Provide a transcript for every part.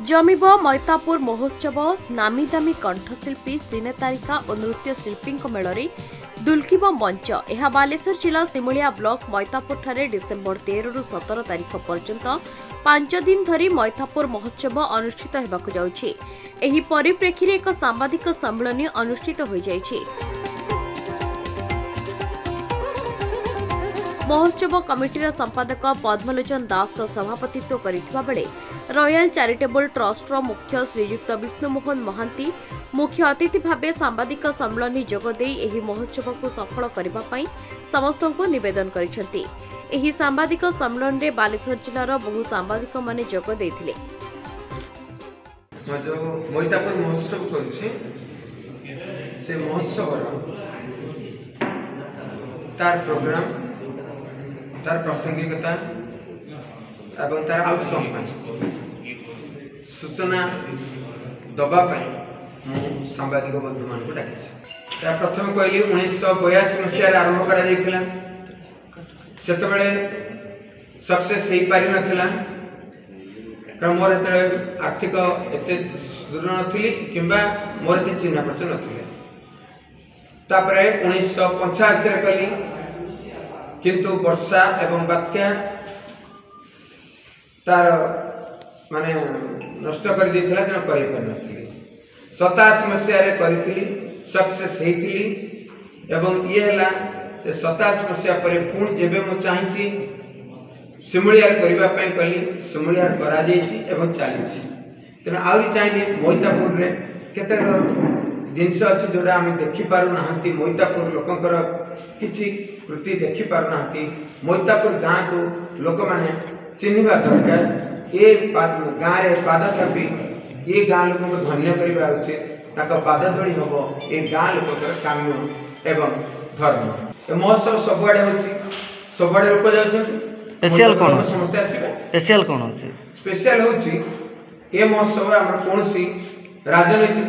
जमिब मैतापुर महोत्सव नामी दामी कंठशिल्पी सिनेतारिका और नृत्य शिल्पी मेल दुल्किब मंच। यह बालेश्वर जिला सिमुलिया ब्लॉक मैतापुर ठारे डिसेम्बर 13 रु 17 तारिख पर्यंत 5 दिन धरी मैतापुर महोत्सव अनुष्ठित होगाकु जाउछि। एही परिप्रेक्षी रे एक सांबादिक सम्मेलन अनुष्ठित हो जाइछि। महोत्सव कमिटीर संपादक पद्मलोचन दास सभापतित्व करिथिबा बेले रॉयल चैरिटेबल ट्रस्टर मुख्य श्रीयुक्त विष्णुमोहन महांती मुख्य अतिथि भावे सांबादिक सम्मेलन जोगदे एही महोत्सव को सफल करबा पई समस्त को निवेदन करिसेंती। एही सांबादिक सम्मेलन रे बालेश्वर जिल्लार बहु सांबादिक माने जोग देथिले। जो मैतापुर महोत्सव करूछे से महोत्सव तार प्रोग्राम तार प्रासंगिकता एवं तार आउटकम सूचना दबाई सांबादिक बंधु मान डाकी। प्रथम कहली 1982 मसीह आरंभ करा सक्सेस हो पारि नथिला कारण मोर आर्थिक एते सुदृढ़ नथिली किंबा मोर एते चिन्ह परिचय नथिले। तापरे 1985 रे कहली किंतु वर्षा एवं बात्या तार माने नष्ट कर देथिला तेन करि पर नथिली। 87 मसीह रे करिथिली सक्सेस हेथिली एवं ये हला से 87 मसीह पर पुण जेबे मु चाहि सिमुलिया करबा पई कली सिमुलिया करा जायछि एवं चलीछि। तेना आउरी चाहिए मैतापुर रे केते जिनस अच्छी जोड़ा आम देखी पारु नाहंती मैतापुर लोकंकर किछि कृति देखी पारु नाहंती। मैतापुर गाँ को लोक माने चिन्हिबा दरकार। ये गाँ रे पाद थापी ये गाँ लोक को धन्य करबा उचित ताका पाद धोणी हबो ये गाँ लोककर काम्य एवं धर्म। ए महोत्सव सबआडे होछि सबआडे लोक जाउछन। स्पेशल कोन समस्त आसीबे स्पेशल कोन होछि स्पेशल होछि ए महोत्सव हमर कोनसी राजनैतिक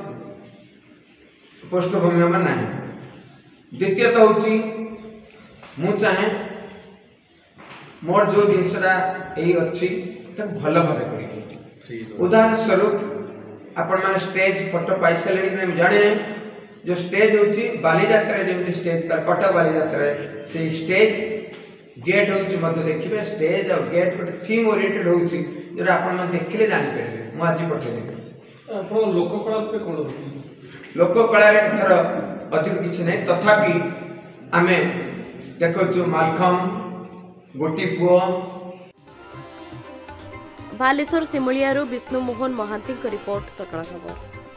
पृष्ठभूमि में ना। द्वितीयत होची मु चाहे मोर जो जिनसरा यही अच्छी भल भाव कर। उदाहरण स्वरूप आपण माने स्टेज फोटो पाई सारे जाने जो स्टेज होची बालीजात्रा जमी स्टेज कटक बालीजात्रा से स्टेज गेट होची मध्य देखिए स्टेज और गेट गोटे थीम ओरिएंटेड होची जोटा आपण माने देखिले जानि परबे। मु आज पठे देबे आपण लोककला पे कोन लोककला एथर अधिक किसी नहीं तथापि आमे देखु मालखम गोटी पुओ। बालेश्वर सिमुलिया विष्णुमोहन महांती रिपोर्ट सकाळ खबर।